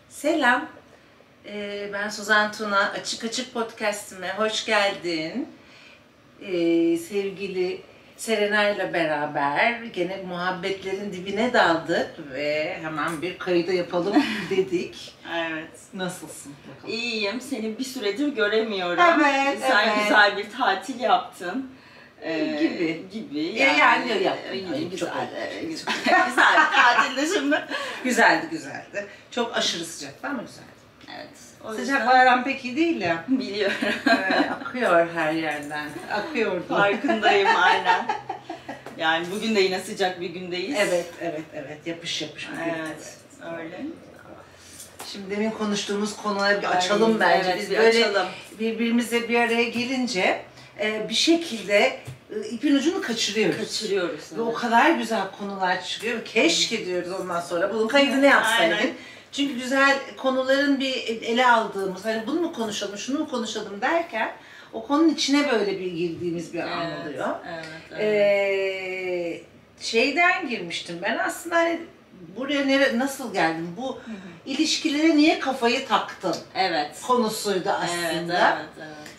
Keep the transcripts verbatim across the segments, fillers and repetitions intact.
Selam, ee, ben Suzan Tuna. Açık Açık Podcast'ime hoş geldin. Ee, sevgili Serena ile beraber gene muhabbetlerin dibine daldık ve hemen bir kaydı yapalım dedik. Evet. Nasılsın bakalım? İyiyim. Seni bir süredir göremiyorum. Evet, Sen evet. güzel bir tatil yaptın. Ee, gibi. Gibi. Yani, yani yaptım. Güzel, Çok güzel, evet, güzel. Güzel bir tatilde şimdi. Güzeldi, güzeldi. Çok aşırı sıcaktı ama güzeldi. Evet. O Sıcaklar aram pek iyi değil ya. Biliyorum. Ee, akıyor her yerden. Akıyordu. Farkındayım aynen. Yani bugün de yine sıcak bir gündeyiz. Evet, evet, evet. Yapış yapış bir gün. Evet, öyle. Şimdi demin konuştuğumuz konuları bir açalım bence. Evet, Biz bir böyle açalım. birbirimize bir araya gelince e, bir şekilde e, ipin ucunu kaçırıyoruz. Kaçırıyoruz. Ve o kadar güzel konular çıkıyor. Keşke diyoruz ondan sonra bunun kaydını yapsaydık. Aynen. Çünkü güzel konuların bir ele aldığımız, hani bunu mu konuşalım, şunu mu konuşalım derken o konunun içine böyle bir girdiğimiz bir an Evet, oluyor. evet, evet. Ee, şeyden girmiştim ben aslında, hani buraya nere, nasıl geldim, bu Hı hı. ilişkilere niye kafayı taktın Evet. konusuydu aslında. Evet, evet, evet.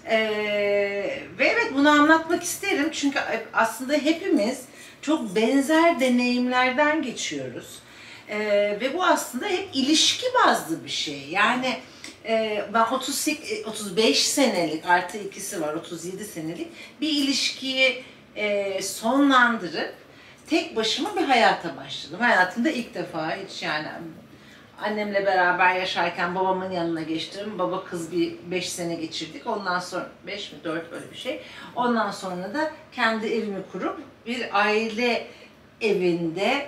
Ee, ve evet, bunu anlatmak isterim çünkü aslında hepimiz çok benzer deneyimlerden geçiyoruz. Ee, ve bu aslında hep ilişki bazlı bir şey. Yani e, ben otuz sekiz, otuz beş senelik, artı ikisi var, otuz yedi senelik bir ilişkiyi e, sonlandırıp tek başıma bir hayata başladım. Hayatımda ilk defa hiç, yani annemle beraber yaşarken babamın yanına geçtim. Baba kız bir beş sene geçirdik. Ondan sonra beş mi dört, böyle bir şey. Ondan sonra da kendi evimi kurup bir aile evinde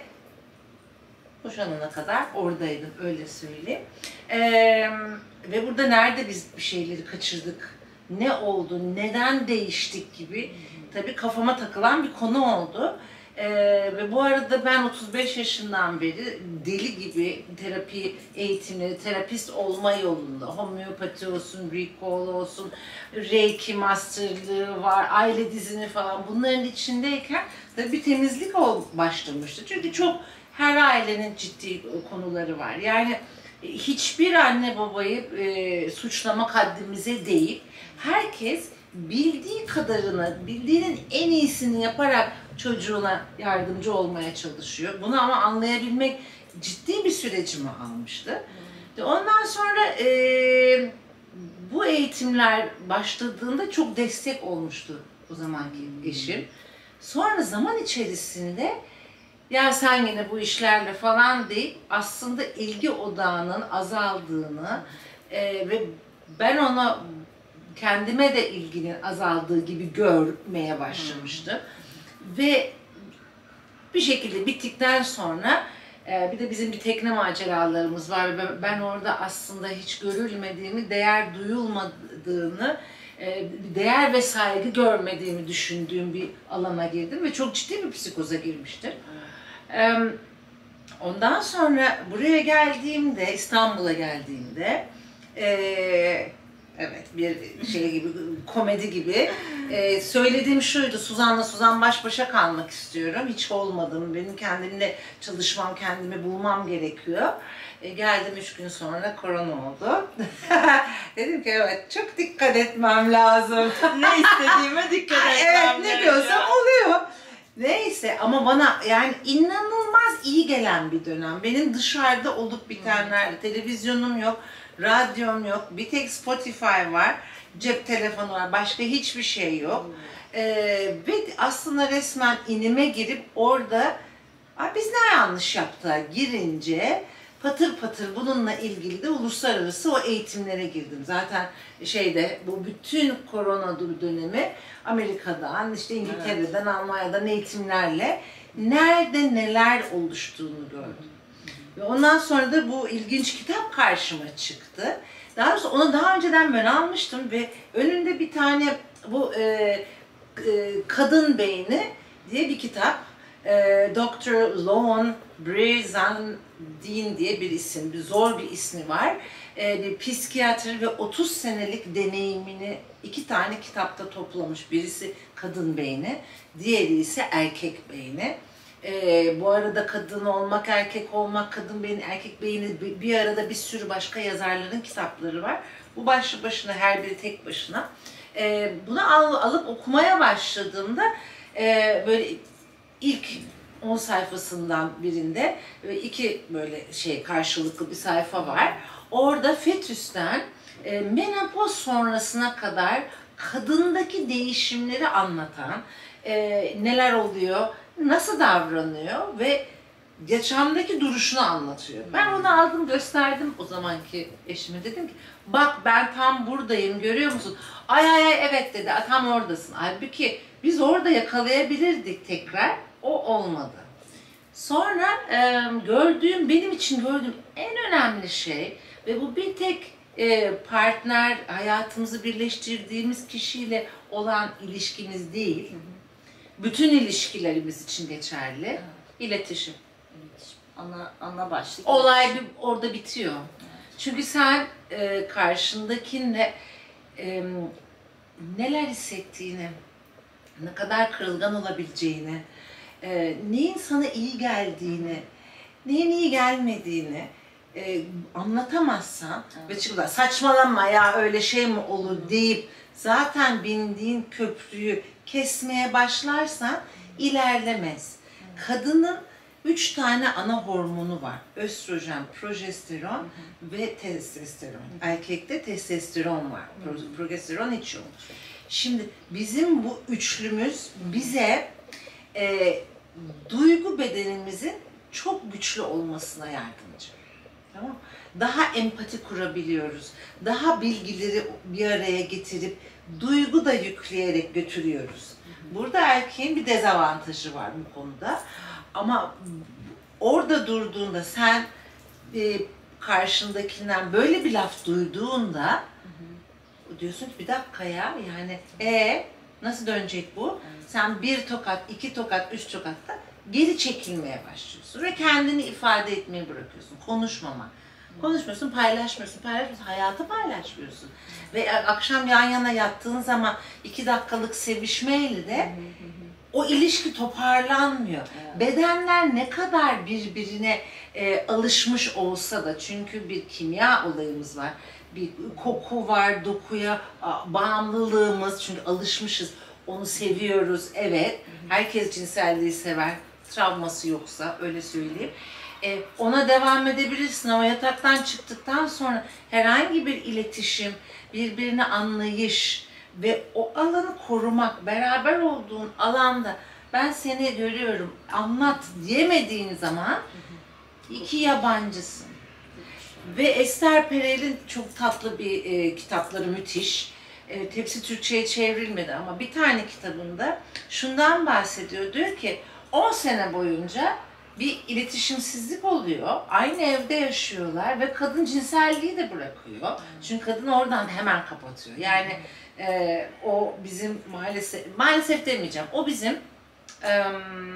boşanana kadar oradaydım, öyle söyleyeyim. Ee, ve burada nerede biz bir şeyleri kaçırdık, ne oldu, neden değiştik gibi tabii kafama takılan bir konu oldu. Ee, ve bu arada ben otuz beş yaşından beri deli gibi terapi eğitimleri, terapist olma yolunda, homeopati olsun, recall olsun, reiki masterlığı var, aile dizini falan, bunların içindeyken tabii bir temizlik ol başlamıştı. Çünkü çok, her ailenin ciddi konuları var. Yani hiçbir anne babayı e, suçlamak haddimize değil. Herkes bildiği kadarını, bildiğinin en iyisini yaparak çocuğuna yardımcı olmaya çalışıyor. Bunu ama anlayabilmek ciddi bir sürecimi almıştı. Ondan sonra e, bu eğitimler başladığında çok destek olmuştu o zamanki eşim. Sonra zaman içerisinde ya sen yine bu işlerle falan deyip aslında ilgi odağının azaldığını e, ve ben ona, kendime de ilginin azaldığı gibi görmeye başlamıştım. Ve bir şekilde bittikten sonra e, bir de bizim bir tekne maceralarımız var ve ben orada aslında hiç görülmediğimi, değer duyulmadığını, e, değer ve saygı görmediğimi düşündüğüm bir alana girdim ve çok ciddi bir psikoza girmiştim. E, ondan sonra buraya geldiğimde, İstanbul'a geldiğimde e, evet, bir şey gibi, komedi gibi. Ee, söylediğim şuydu: Suzan'la Suzan baş başa kalmak istiyorum. Hiç olmadım. Benim kendimle çalışmam, kendimi bulmam gerekiyor. Ee, geldim üç gün sonra korona oldu. Dedim ki evet, çok dikkat etmem lazım. Ne istediğime dikkat etmem Evet, ne gerekiyor. diyorsam oluyor. Neyse, ama bana yani inanılmaz iyi gelen bir dönem. Benim dışarıda olup bitenlerle, televizyonum yok, radyom yok, bir tek Spotify var, cep telefonu var, başka hiçbir şey yok. Ee, ve aslında resmen inime girip orada biz ne yanlış yaptığa girince patır patır bununla ilgili de uluslararası o eğitimlere girdim. Zaten şeyde, bu bütün korona dönemi Amerika'dan, işte İngiltere'den, evet, Almanya'dan eğitimlerle nerede neler oluştuğunu gördüm. Ve ondan sonra da bu ilginç kitap karşıma çıktı. Daha doğrusu onu daha önceden ben almıştım ve önünde bir tane bu e, e, Kadın Beyni diye bir kitap. E, doktor Lon Brezandine diye bir isim, bir zor bir ismi var. E, bir psikiyatr ve otuz senelik deneyimini iki tane kitapta toplamış. Birisi Kadın Beyni, diğeri ise Erkek Beyni. Ee, bu arada kadın olmak, erkek olmak, kadın beyni, erkek beyni bir bir arada bir sürü başka yazarların kitapları var. Bu başlı başına, her biri tek başına. Ee, bunu al, alıp okumaya başladığımda e, böyle ilk on sayfasından birinde iki böyle şey karşılıklı bir sayfa var. Orada fetüsten e, menopoz sonrasına kadar kadındaki değişimleri anlatan, e, neler oluyor, nasıl davranıyor ve yaşamdaki duruşunu anlatıyor. Ben onu aldım, gösterdim o zamanki eşime, dedim ki bak ben tam buradayım, görüyor musun? Ay ay ay evet dedi, tam oradasın. Halbuki biz orada yakalayabilirdik tekrar, o olmadı. Sonra e, gördüğüm, benim için gördüğüm en önemli şey ve bu bir tek e, partner, hayatımızı birleştirdiğimiz kişiyle olan ilişkimiz değil. Hı hı. Bütün ilişkilerimiz için geçerli. Evet. İletişim. İletişim. Ana, ana başlık. Olay bir, orada bitiyor. Evet. Çünkü sen e, karşındakinle e, neler hissettiğini, ne kadar kırılgan olabileceğini, e, neyin sana iyi geldiğini, neyin iyi gelmediğini e, anlatamazsan evet. Ve çıkıp saçmalama ya öyle şey mi olur deyip zaten bindiğin köprüyü kesmeye başlarsan ilerlemez. Evet. Kadının üç tane ana hormonu var. Östrojen, progesteron hı hı. ve testosteron. Hı hı. Erkekte testosteron var. Hı hı. Progesteron hiç yok. Şimdi bizim bu üçlümüz bize e, duygu bedenimizin çok güçlü olmasına yardımcı. Tamam? Daha empati kurabiliyoruz. Daha bilgileri bir araya getirip duygu da yükleyerek götürüyoruz. Burada erkeğin bir dezavantajı var bu konuda. Ama orada durduğunda sen e, karşındakinden böyle bir laf duyduğunda hı hı. diyorsun ki bir dakika ya yani e nasıl dönecek bu? Evet. Sen bir tokat, iki tokat, üç tokatta geri çekilmeye başlıyorsun ve kendini ifade etmeyi bırakıyorsun. Konuşmama. Konuşmuyorsun, paylaşmıyorsun, paylaşmıyorsun, hayatı paylaşmıyorsun. Ve akşam yan yana yattığın zaman iki dakikalık sevişmeyle de o ilişki toparlanmıyor. Evet. Bedenler ne kadar birbirine e, alışmış olsa da, çünkü bir kimya olayımız var, bir koku var, dokuya bağımlılığımız, çünkü alışmışız, onu seviyoruz, evet. Herkes cinselliği sever, travması yoksa öyle söyleyeyim. E, ona devam edebilirsin ama yataktan çıktıktan sonra herhangi bir iletişim, birbirini anlayış ve o alanı korumak, beraber olduğun alanda ben seni görüyorum, anlat diyemediğin zaman iki yabancısın. Ve Esther Perel'in çok tatlı bir e, kitapları, müthiş. E, hepsi Türkçe'ye çevrilmedi ama bir tane kitabında şundan bahsediyor. Diyor ki on sene boyunca bir iletişimsizlik oluyor. Aynı evde yaşıyorlar ve kadın cinselliği de bırakıyor. Çünkü kadın oradan hemen kapatıyor. Yani e, o bizim maalesef, maalesef demeyeceğim, o bizim e,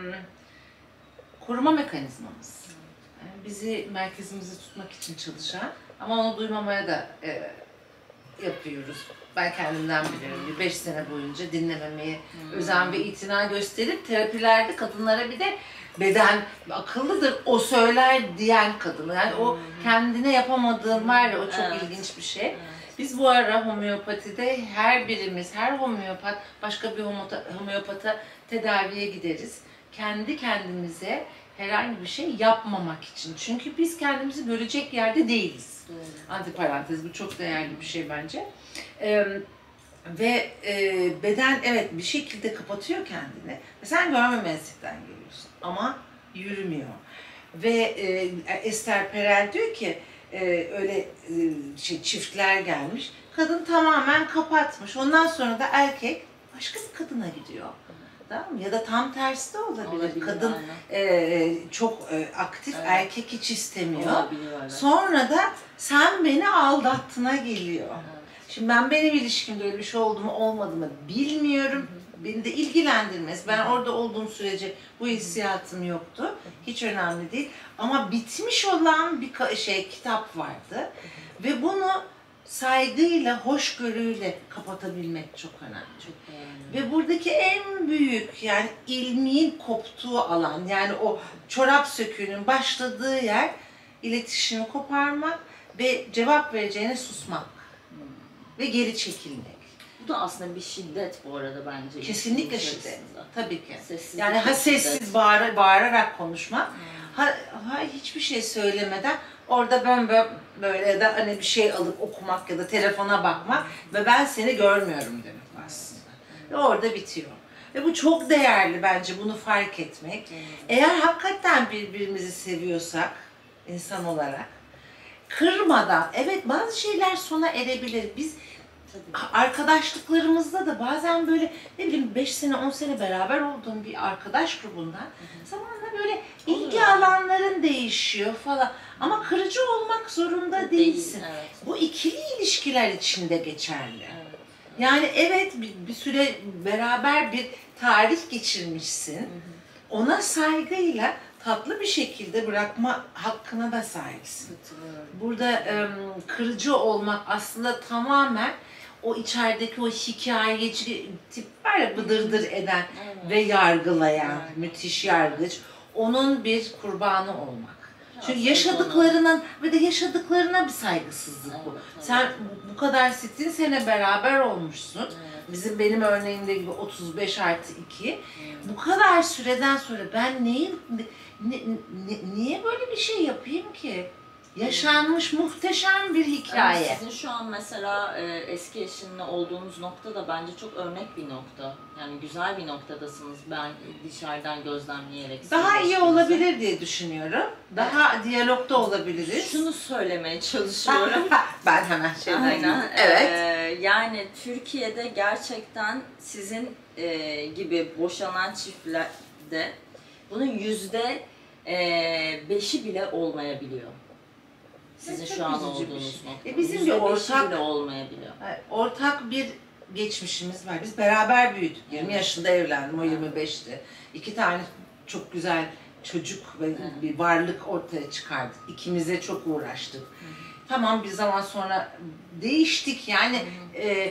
koruma mekanizmamız. Yani bizi merkezimizi tutmak için çalışan ama onu duymamaya da e, yapıyoruz. Ben kendimden biliyorum. Bir beş sene boyunca dinlememeye hmm. özen ve itina gösterip terapilerde kadınlara bir de beden akıllıdır, o söyler diyen kadın. Yani hmm. o kendine yapamadığın var ya, o çok evet. ilginç bir şey. Evet. Biz bu ara homeopatide her birimiz, her homeopat başka bir homeopata tedaviye gideriz. Kendi kendimize herhangi bir şey yapmamak için. Çünkü biz kendimizi görecek yerde değiliz. Hmm. Antiparantez, bu çok değerli bir şey bence. Ee, ve e, beden evet bir şekilde kapatıyor kendini. Sen görmemezlikten geliyorsun ama yürümüyor. Ve e, Esther Perel diyor ki e, öyle e, şey, çiftler gelmiş, kadın tamamen kapatmış. Ondan sonra da erkek başka bir kadına gidiyor. Tamam mı? Ya da tam tersi de olabilir. olabilir kadın e, çok e, aktif, evet. erkek hiç istemiyor. Olabilir, evet. Sonra da sen beni aldattığına geliyor. Evet. Şimdi ben benim ilişkimde öyle bir şey oldu mu olmadı mı bilmiyorum. Hı hı. Beni de ilgilendirmez. Ben hı hı. orada olduğum sürece bu hissiyatım yoktu. Hı hı. Hiç önemli değil. Ama bitmiş olan bir şey kitap vardı. Hı hı. Ve bunu saygıyla, hoşgörüyle kapatabilmek çok önemli. Çok önemli. Ve buradaki en büyük yani ilmin koptuğu alan, yani o çorap söküğünün başladığı yer iletişimi koparmak ve cevap vereceğine susmak Hmm. ve geri çekilmek. Bu da aslında bir şiddet bu arada bence. Kesinlikle İlişkinin şiddet. içerisinde. Tabii ki. Sessizlik Yani ha ve sessiz şiddet. bağır, bağırarak konuşmak, Hmm. ha, ha hiçbir şey söylemeden orada ben böyle, böyle de hani bir şey alıp okumak ya da telefona bakmak ve ben seni görmüyorum demek aslında. Ve orada bitiyor. Ve bu çok değerli bence, bunu fark etmek. Hmm. Eğer hakikaten birbirimizi seviyorsak insan olarak, kırmadan, evet bazı şeyler sona erebilir. Biz Tabii. arkadaşlıklarımızda da bazen böyle ne bileyim beş sene on sene beraber olduğum bir arkadaş grubundan zamanla böyle ilgi Olur. alanların değişiyor falan. Ama kırıcı olmak zorunda değilsin. Değil, evet. Bu ikili ilişkiler içinde geçerli. Evet. Yani evet bir, bir süre beraber bir tarih geçirmişsin. Hı hı. Ona saygıyla tatlı bir şekilde bırakma hakkına da sahipsin. Katılıyorum. Burada em, kırıcı olmak aslında tamamen o içerideki o hikayeci tip var ya, bıdırdır eden Evet. ve yargılayan, Evet. müthiş yargıç, onun bir kurbanı olmak. Çünkü Aslında yaşadıklarının ve de yaşadıklarına bir saygısızlık bu. Evet, evet. Sen bu- bu kadar sittin sene beraber olmuşsun. Evet. Bizim benim örneğimde gibi otuz beş artı iki. Evet. Bu kadar süreden sonra ben neyim, ne- ne- niye böyle bir şey yapayım ki? Yaşanmış muhteşem bir hikaye. Ama sizin şu an mesela e, eski eşinle olduğunuz nokta da bence çok örnek bir nokta. Yani güzel bir noktadasınız, ben dışarıdan gözlemleyerek. Daha sizin iyi ilişkinizi. olabilir diye düşünüyorum. Daha diyalogda olabiliriz. Şunu söylemeye çalışıyorum. Ben hemen şeyden Aynen. girdim. Evet. Ee, yani Türkiye'de gerçekten sizin e, gibi boşanan çiftlerde bunun yüzde e, beşi bile olmayabiliyor. Sizin Evet, şu an çok üzücü bir olduğunuz şey. nokta. E, bizim Yüzde bir beşi ortak- bile olmayabiliyor. Ortak bir geçmişimiz var. Biz beraber büyüdük. yirmi Evet. yaşında evlendim, o Evet. yirmi beşti. İki tane çok güzel çocuk ve Evet. bir varlık ortaya çıkardık. İkimize çok uğraştık. Tamam, bir zaman sonra değiştik. Yani e,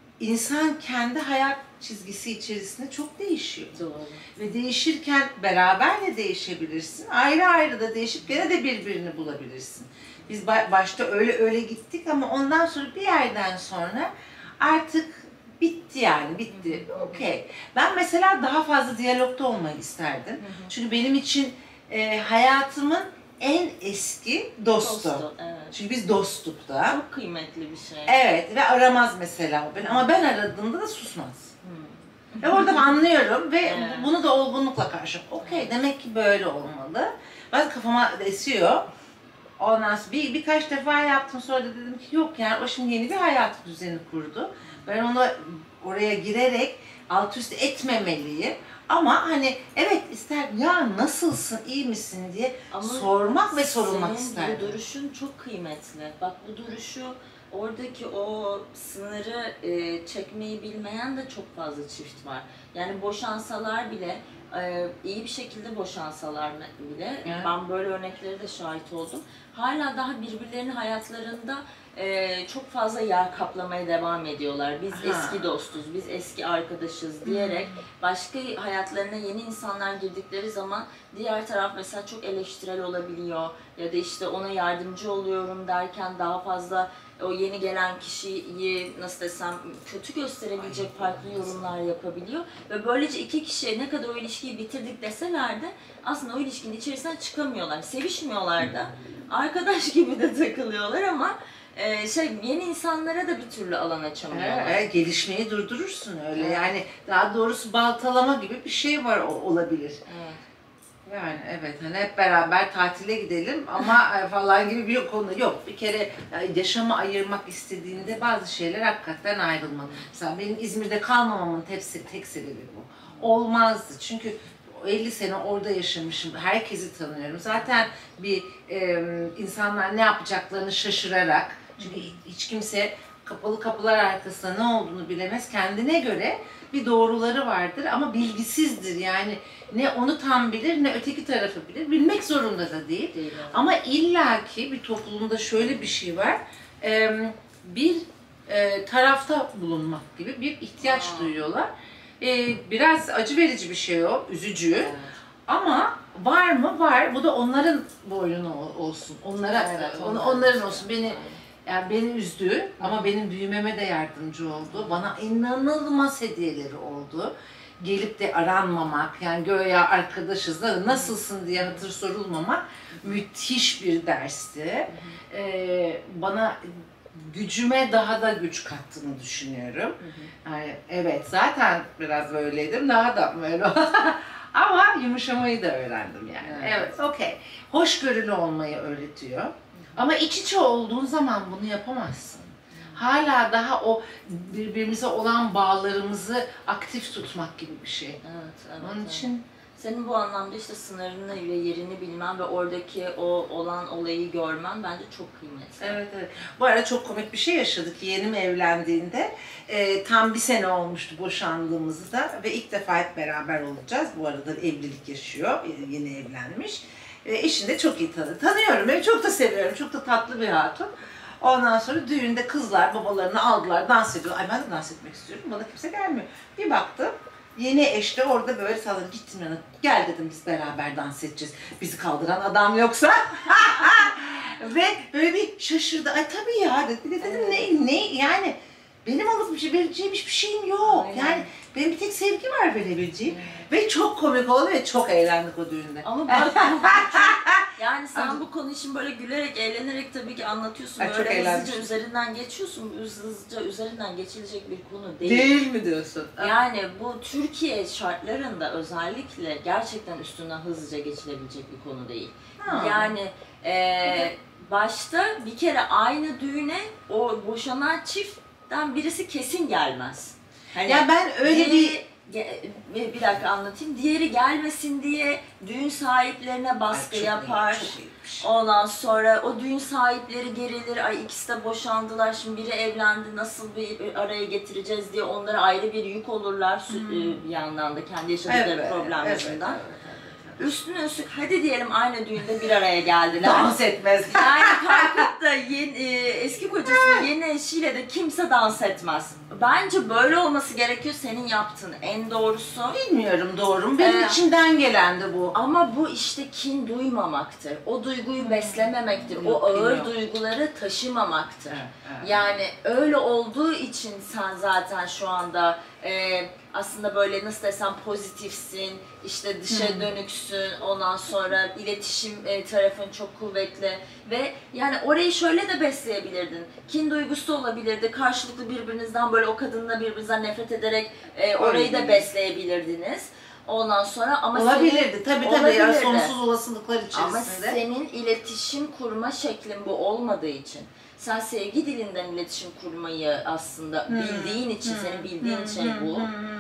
insan kendi hayat çizgisi içerisinde çok değişiyor. Doğru. Ve değişirken beraber de değişebilirsin. Ayrı ayrı da değişip gene de birbirini bulabilirsin. Biz ba- başta öyle öyle gittik ama ondan sonra bir yerden sonra artık bitti yani, bitti. Okey. Ben mesela daha fazla diyalogda olmayı isterdim. Çünkü benim için e, hayatımın en eski dostu. Dostu, evet. Çünkü biz dostluk da. Çok kıymetli bir şey. Evet, ve aramaz mesela o beni. Ama ben aradığımda da susmaz. Hmm. Ve orada anlıyorum ve Evet. bunu da olgunlukla karşılıyorum. Okey, demek ki böyle olmalı. Ben kafama esiyor. Ondan sonra bir, birkaç defa yaptım, sonra da dedim ki yok, yani o şimdi yeni bir hayat düzeni kurdu. Ben ona oraya girerek alt üst etmemeliyim. Ama hani evet isterdim, ya nasılsın, iyi misin diye Ama sormak ve sorulmak senin isterdim. bu duruşun çok kıymetli. Bak, bu duruşu, oradaki o sınırı e, çekmeyi bilmeyen de çok fazla çift var. Yani boşansalar bile, e, iyi bir şekilde boşansalar bile, Evet. ben böyle örneklere de şahit oldum. Hala daha birbirlerinin hayatlarında e, çok fazla yer kaplamaya devam ediyorlar. Biz Aha. eski dostuz, biz eski arkadaşız diyerek başka hayatlarına yeni insanlar girdikleri zaman diğer taraf mesela çok eleştirel olabiliyor ya da işte ona yardımcı oluyorum derken daha fazla o yeni gelen kişiyi nasıl desem kötü gösterebilecek farklı yorumlar yapabiliyor ve böylece iki kişi ne kadar o ilişkiyi bitirdik deseler de aslında o ilişkinin içerisinden çıkamıyorlar, sevişmiyorlar da, arkadaş gibi de takılıyorlar ama e, şey yeni insanlara da bir türlü alan açamıyorlar. Evet, gelişmeyi durdurursun öyle. Evet. Yani daha doğrusu baltalama gibi bir şey var, o- olabilir. Evet. Yani evet, hani hep beraber tatile gidelim ama e, falan gibi bir konu yok. Bir kere e, yaşamı ayırmak istediğinde bazı şeyler hakikaten ayrılmalı. Mesela benim İzmir'de kalmamamın tek, tek sebebi bu. Olmazdı çünkü elli sene orada yaşamışım, herkesi tanıyorum. Zaten bir e, insanlar ne yapacaklarını şaşırarak, çünkü hiç kimse kapalı kapılar arkasında ne olduğunu bilemez. Kendine göre bir doğruları vardır ama bilgisizdir. Yani ne onu tam bilir ne öteki tarafı bilir. Bilmek zorunda da değil. Değil, evet. Ama illaki bir toplumda şöyle bir şey var. Ee, bir e, tarafta bulunmak gibi bir ihtiyaç Aa. duyuyorlar. E, biraz acı verici bir şey o, üzücü. Evet. Ama var mı? Var. Bu da onların boynuna olsun. Onlara, Evet, on, onlar onların için. olsun. Beni yani beni üzdü ama benim büyümeme de yardımcı oldu. Bana inanılmaz hediyeleri oldu. Gelip de aranmamak, yani göya arkadaşız da nasılsın diye hatır sorulmamak müthiş bir dersti. Ee, bana gücüme daha da güç kattığını düşünüyorum. Yani evet, zaten biraz böyleydim, daha da böyle. Ama yumuşamayı da öğrendim yani. Evet. Evet, okey. Hoşgörülü olmayı öğretiyor. Ama iç içe olduğun zaman bunu yapamazsın. Hala daha o birbirimize olan bağlarımızı aktif tutmak gibi bir şey. Evet, evet. Onun evet. için Senin bu anlamda işte sınırını ve yerini bilmen ve oradaki o olan olayı görmen bence çok kıymetli. evet, evet. Bu arada çok komik bir şey yaşadık. Yeğenim evlendiğinde e, tam bir sene olmuştu boşandığımızda ve ilk defa hep beraber olacağız. Bu arada evlilik yaşıyor, e, yeni evlenmiş. E, eşini de çok iyi tanı tanıyorum. Ben çok da seviyorum. Çok da tatlı bir hatun. Ondan sonra düğünde kızlar babalarını aldılar, dans ediyor. Ay ben de dans etmek istiyorum. Bana kimse gelmiyor. Bir baktım. Yeni eş de orada böyle salladı. Gittim yanına. Gel dedim, biz beraber dans edeceğiz. Bizi kaldıran adam yoksa. Ve böyle bir şaşırdı. Ay tabii ya dedi. Bir de dedim ne ne yani benim alıp bir şey vereceğim hiçbir şeyim yok. Aynen. Yani benim bir tek sevgi var verebileceğim. Ve çok komik oldu ve çok eğlendik o düğünde. Ama bak bu, bu çok- yani sen bu konu için böyle gülerek, eğlenerek tabii ki anlatıyorsun. Ay, çok Böyle hızlıca eğlenmiştim. üzerinden geçiyorsun. Hızlıca üzerinden geçilecek bir konu değil. Değil mi diyorsun? Yani bu Türkiye şartlarında özellikle gerçekten üstünden hızlıca geçilebilecek bir konu değil. Ha. Yani e, başta bir kere aynı düğüne o boşanan çiftten birisi kesin gelmez. Hani Ya ben öyle bir diğeri- ge- bir bir dakika anlatayım. Diğeri gelmesin diye düğün sahiplerine baskı Ay, çok yapar. iyi, çok iyiymiş. Ondan sonra o düğün sahipleri gerilir. Ay ikisi de boşandılar. Şimdi biri evlendi. Nasıl bir araya getireceğiz diye onlara ayrı bir yük olurlar sü- bir yandan da kendi yaşadıkları Evet, problem evet, yüzünden. evet, evet. Üstüne üstlük hadi diyelim aynı düğünde bir araya geldiler. Dans etmez. Yani kalkıp da yeni, e, eski kocasının yeni eşiyle de kimse dans etmez. Bence böyle olması gerekiyor, senin yaptığın en doğrusu. Bilmiyorum doğru mu? Benim Ee, içimden gelen de bu. Ama bu işte kin duymamaktır. O duyguyu beslememektir. Yok, O kin ağır yok. duyguları taşımamaktır. Evet, evet. Yani öyle olduğu için sen zaten şu anda e, aslında böyle nasıl desem pozitifsin, işte dışa dönüksün, ondan sonra iletişim e, tarafın çok kuvvetli ve yani orayı şöyle de besleyebilirdin. Kin duygusu olabilirdi, karşılıklı birbirinizden böyle o kadınla birbirinizden nefret ederek e, orayı da Öyle. besleyebilirdiniz. Ondan sonra ama Olabilirdi senin, tabii tabii ya, olabilirdi. sonsuz olasılıklar Ama içerisinde. senin iletişim kurma şeklin bu olmadığı için, sen sevgi dilinden iletişim kurmayı aslında bildiğin için, senin bildiğin şey bu.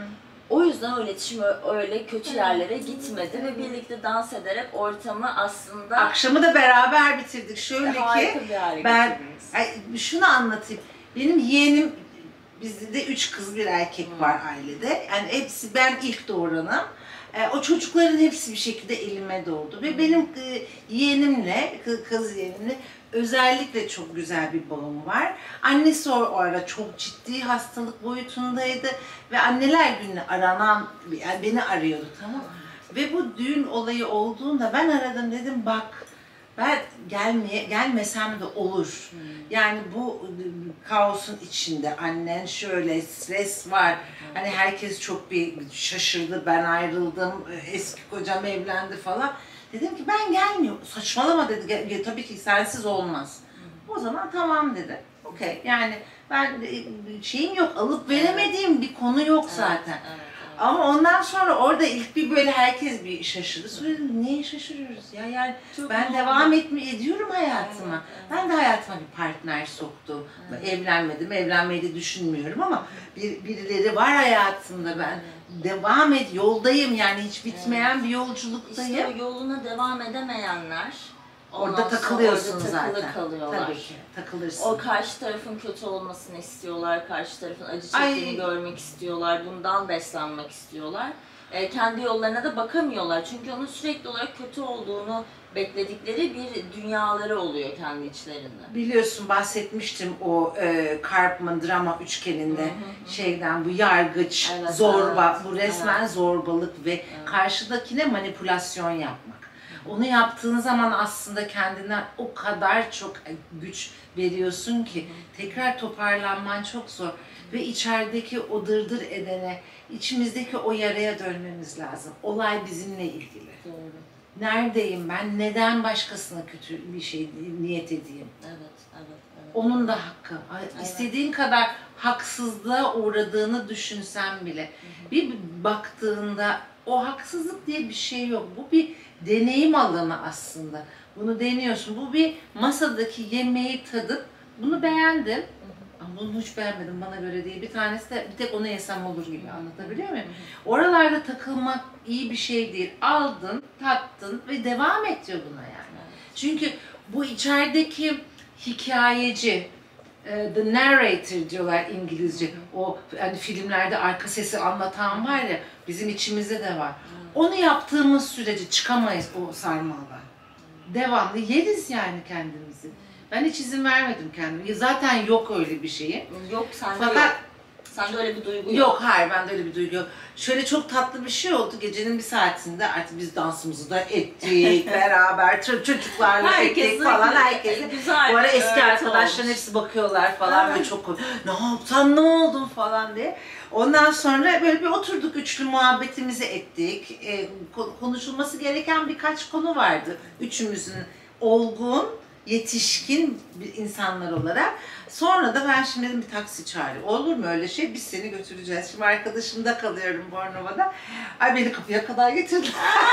O yüzden o iletişim ö- öyle kötü yerlere gitmedi ve birlikte dans ederek ortamı aslında Akşamı da beraber bitirdik. Şöyle ki harika bir hale ben getirdiniz. ay, şunu anlatayım. Benim yeğenim, bizde de üç kız bir erkek var ailede. Yani hepsi, ben ilk doğuranım. E, o çocukların hepsi bir şekilde elime doğdu. Ve benim e, yeğenimle, kız, kız yeğenimle özellikle çok güzel bir bağım var. Annesi o, o ara çok ciddi hastalık boyutundaydı. Ve anneler gününe aranan, yani beni arıyordu, tamam mı? Ve bu düğün olayı olduğunda ben aradım, dedim bak ben gelmeye gelmesem de olur. Hmm. Yani bu kaosun içinde annen şöyle, stres var. Hani herkes çok bir şaşırdı, ben ayrıldım, eski kocam evlendi falan. Dedim ki ben gelmiyorum. Saçmalama dedi. "Gel- gel, tabii ki sensiz olmaz." O zaman tamam dedi. Okey. Yani ben e, şeyim yok, alıp veremediğim bir konu yok zaten. Evet, evet, evet. Ama ondan sonra orada ilk bir böyle herkes bir şaşırdı. Sonra dedim niye şaşırıyoruz ya? Yani Çok ben normal. devam etme ediyorum hayatıma. Evet, evet. Ben de hayatıma bir partner soktum. Evlenmedim, evlenmeyi de düşünmüyorum ama bir, birileri var hayatımda, ben devam et, yoldayım yani, hiç bitmeyen bir yolculuktayım. İşte o yoluna devam edemeyenler ondan Orada sonra takılıyorsun orada takılı zaten. kalıyorlar. Tabii ki takılırsın. O karşı tarafın kötü olmasını istiyorlar, karşı tarafın acı Ay. çektiğini görmek istiyorlar, bundan beslenmek istiyorlar. E, kendi yollarına da bakamıyorlar çünkü onun sürekli olarak kötü olduğunu bekledikleri bir dünyaları oluyor kendi içlerinde. Biliyorsun bahsetmiştim o e, Karpman drama üçgeninde Hı hı hı. şeyden bu yargıç, Evet, zorba, evet, bu resmen evet. zorbalık ve karşıdakine manipülasyon yapmak. Onu yaptığın zaman aslında kendine o kadar çok güç veriyorsun ki tekrar toparlanman çok zor. Ve içerideki o dırdır edene, içimizdeki o yaraya dönmemiz lazım. Olay bizimle ilgili. Doğru. Neredeyim ben? Neden başkasına kötü bir şey niyet edeyim? Evet, evet, evet. Onun da hakkı. Ay, Evet. İstediğin kadar haksızlığa uğradığını düşünsen bile bir baktığında o haksızlık diye bir şey yok. Bu bir deneyim alanı aslında. Bunu deniyorsun. Bu bir masadaki yemeği tadıp bunu beğendim. Ama bunu hiç beğenmedim, bana göre değil. Bir tanesi de bir tek onu yesem olur gibi, anlatabiliyor muyum? Oralarda takılmak iyi bir şey değil. Aldın, tattın ve devam et diyor buna yani. Çünkü bu içerideki hikayeci, the narrator diyorlar İngilizce. O hani filmlerde arka sesi anlatan var ya, bizim içimizde de var. Onu yaptığımız sürece çıkamayız o sarmaldan. Devamlı yeriz yani kendimizi. Ben hiç izin vermedim kendime. Zaten yok öyle bir şeyi. Yok sende Fakat yok. Sende öyle bir duygu yok. Yok, hayır, bende öyle bir duygu yok. Şöyle çok tatlı bir şey oldu. Gecenin bir saatinde artık biz dansımızı da ettik beraber çocuklarla Herkesin ettik falan, herkese. güzel Bu ara bir eski öğreti arkadaşların olmuş. hepsi bakıyorlar falan ve çok komik. Ne yaptın, ne oldun falan diye. Ondan sonra böyle bir oturduk, üçlü muhabbetimizi ettik. Ee, konuşulması gereken birkaç konu vardı. Üçümüzün olgun, yetişkin bir insanlar olarak. Sonra da ben şimdi dedim bir taksi çağırayım. Olur mu öyle şey? Biz seni götüreceğiz. Şimdi arkadaşımda kalıyorum Bornova'da. Ay beni kapıya kadar getirdi.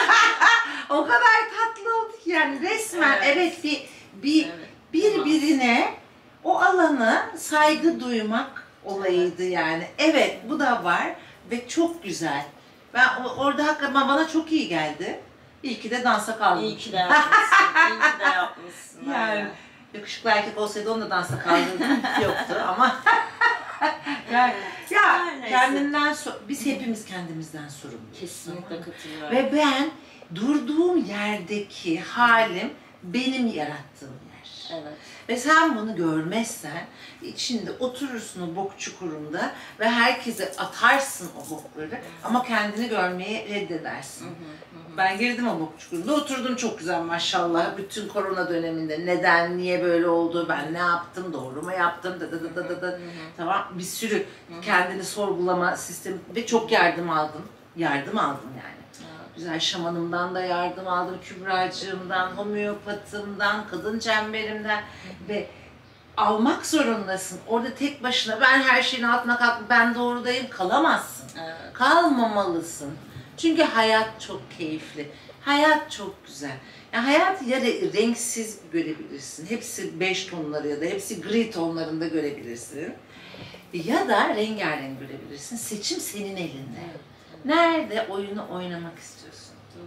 O kadar tatlı oldu ki yani resmen evet, Evet. bir bir Evet. birbirine o alanı saygı duymak olayıydı yani. Evet, bu da var ve çok güzel. Ben o- orada hakikaten bana çok iyi geldi. İyi ki de dansa kaldım. İyi ki de yapmışsın. İyi ki de yapmışsın. Yani aynen. yakışıklı erkek olsaydı onu da dansa kaldırdım yoktu ama yani, ya Her neyse. kendinden so- biz hepimiz kendimizden sorumluyuz. Kesinlikle katılıyorum. Ve ben durduğum yerdeki halim benim yarattığım yer. Evet. Ve sen bunu görmezsen içinde oturursun o bok çukurunda ve herkese atarsın o bokları ama kendini görmeyi reddedersin. Hı hı, hı. Ben girdim o bok çukurunda, oturdum çok güzel maşallah bütün korona döneminde. Neden, niye böyle oldu, ben ne yaptım, doğru mu yaptım, da da da da da da. Tamam, bir sürü kendini sorgulama sistemi ve çok yardım aldım. Yardım aldım yani. Güzel şamanımdan da yardım aldım, Kübracığımdan, homeopatımdan, kadın çemberimden ve almak zorundasın. Orada tek başına ben her şeyin altına kalkıp ben doğrudayım kalamazsın. Evet. Kalmamalısın. Çünkü hayat çok keyifli. Hayat çok güzel. Yani hayat ya re- renksiz görebilirsin. Hepsi beş tonları ya da hepsi gri tonlarında görebilirsin. Ya da rengarenk görebilirsin. Seçim senin elinde. Nerede oyunu oynamak istiyorsun?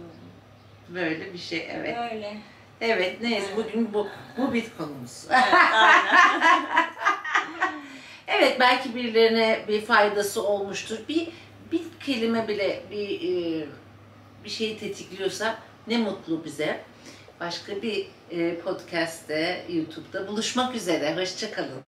Böyle bir şey, evet. Öyle. Evet, neyse bugün bu bu bit konumuz. Evet, aynen. Evet, belki birilerine bir faydası olmuştur. Bir bir kelime bile bir e, bir şeyi tetikliyorsa ne mutlu bize. Başka bir e, podcast'te, YouTube'da buluşmak üzere. Hoşça kalın.